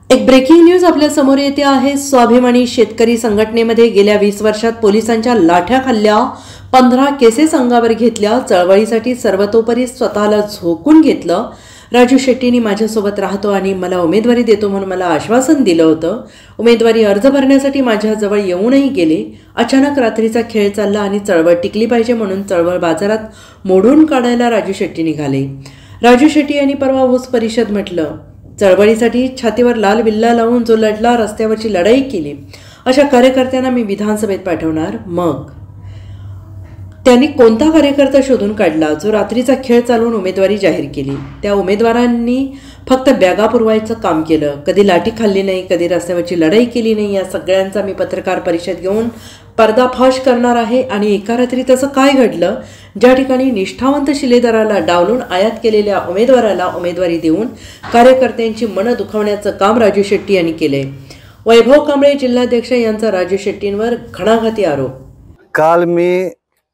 एक breaking news आपल्या समोर येते आहे। स्वाभिमानी शेतकरी संघटनेमध्ये गेल्या 20 वर्षात पोलिसांच्या लाठ्या खाल्ल्या, 15 केसेस अंगावर घेतल्या, चळवळीसाठी सर्वतोपरी स्वतःला झोकून घेतलं। राजू शेट्टींनी माझ्यासोबत राहतो आणि मला उमेदवारी देतो म्हणून मला आश्वासन दिलं होतं। उमेदवारी अर्ज भरण्यासाठी माझ्याजवळ येऊनही गेले। अचानक रात्रीचा खेळ चालला आणि चळवळ टिकली पाहिजे म्हणून चळवळ बाजारात मोडून काढायला राजू शेट्टी निघाले। राजू शेट्टी यांनी परवा ऊस परिषद म्हटलं, चळवळीसाठी छातीवर लाल बिल्ला लावून जो लढला, रस्त्यावरची लढाई केली, अशा कार्यकर्त्यांना मी विधानसभेत पाठवणार। मग त्यांनी कोणता कार्यकर्ता शोधून काढला जो रात्रीचा खेळ चालवून उमेदवारी जाहीर केली। त्या उमेदवारांनी फक्त बॅगा पुरवायचं काम केलं, कधी लाठी खाल्ली नाही, कधी रस्त्यावरची लढाई केली नाही। या सगळ्यांचा मी पत्रकार परिषद घेऊन पर्दाफाश करणार आहे। आणि एका रात्री तसं काय घडलं, ज्या ठिकाणी निष्ठावंत शिलेदाराला डावलून आयात केलेल्या उमेदवाराला उमेदवारी देऊन कार्यकर्त्यांची मनं दुखावण्याचं काम राजू शेट्टी यांनी केले। वैभव कांबळे जिल्हाध्यक्ष यांचा राजू शेट्टींवर घणाघाती आरोप। काल मी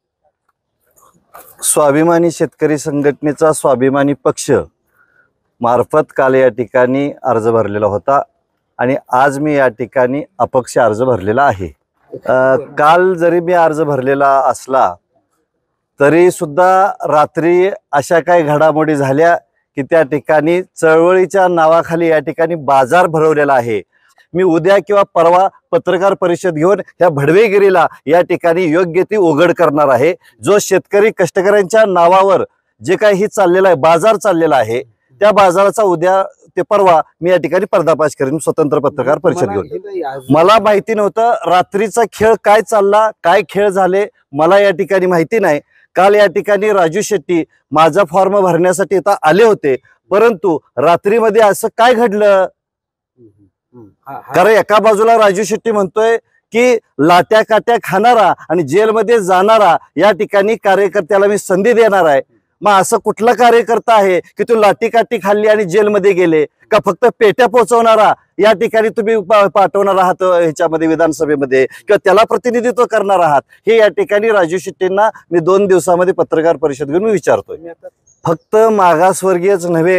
स्वाभिमानी शेतकरी संघटनेचा स्वाभिमानी पक्ष मार्फत काल या ठिकाणी अर्ज भरलेला होता आणि आज मी या ठिकाणी अपक्ष अर्ज भरलेला आहे। काल जरी मी अर्ज भरलेला असला तरी सुद्धा रात्री अशा काही घडामोडी झाल्या की त्या ठिकाणी चळवळीच्या नावाखाली या ठिकाणी बाजार भरवलेला आहे। मी उद्या किंवा परवा पत्रकार परिषद घेऊन या भडवेगिरीला या ठिकाणी योग्य ती उघड करणार आहे। जो शेतकरी कष्टकऱ्यांच्या नावावर जे काही चाललेला आहे, बाजार चाललेला आहे, त्या बाजाराचा उद्या ते परवा मी या ठिकाणी पर्दाफाश करेन स्वतंत्र पत्रकार परिषद घेऊन। मला माहिती नव्हतं रात्रीचा खेळ काय चालला, काय खेळ झाले मला या ठिकाणी माहिती नाही। काल या ठिकाणी राजू शेट्टी माझा फॉर्म भरण्यासाठी इथं आले होते, परंतु रात्रीमध्ये असं काय घडलं? कारण एका बाजूला राजू शेट्टी म्हणतोय की लाट्या काट्या खाणारा आणि जेलमध्ये जाणारा या ठिकाणी कार्यकर्त्याला मी संधी देणार आहे। मग असं कुठला कार्यकर्ता आहे की तो लाठी काठी खाल्ली आणि जेलमध्ये गेले? का फक्त पेट्या पोहोचवणारा या ठिकाणी तुम्ही पाठवणार आहात ह्याच्यामध्ये विधानसभेमध्ये, किंवा त्याला प्रतिनिधित्व करणार आहात? हे या ठिकाणी राजू शेट्टींना मी 2 दिवसामध्ये पत्रकार परिषद घेऊन विचारतोय। फक्त मागासवर्गीयच नव्हे,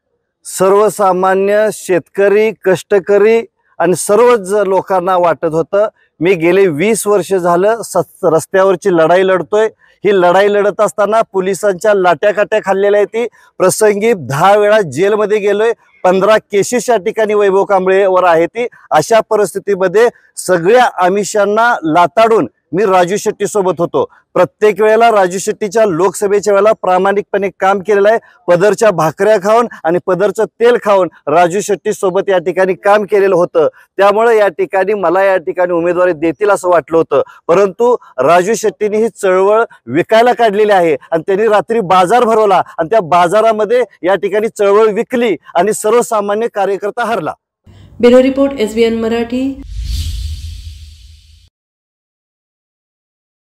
सर्वसामान्य शेतकरी, कष्टकरी आणि सर्वच लोकांना वाटत होतं मी गेले 20 वर्ष झालं रस्त्यावरची लढाई लढतोय। ही लढाई लढत असताना पोलिसांच्या लाट्या काट्या खाल्लेल्या आहेत, प्रसंगी 10 वेळा जेलमध्ये गेलोय, 15 केसेस या ठिकाणी वैभव कांबळेवर आहे ती। अशा परिस्थितीमध्ये सगळ्या आमिषांना लाताडून मी राजू शेट्टी सोबत होतो। प्रत्येक वेळेला राजू शेट्टीच्या लोकसभेच्या वेळेला प्रामाणिकपणे काम केलेलं आहे। पदरच्या भाकऱ्या खाऊन आणि पदरचं तेल खाऊन राजू शेट्टी सोबत या ठिकाणी काम केलेलं होतं। त्यामुळे या ठिकाणी मला या ठिकाणी उमेदवारी देतील असं वाटलं होतं, परंतु राजू शेट्टींनी ही चळवळ विकायला काढलेली आहे आणि त्यांनी रात्री बाजार भरवला आणि त्या बाजारामध्ये या ठिकाणी चळवळ विकली आणि सर्वसामान्य कार्यकर्ता हरला। Bureau report SBN Marathi.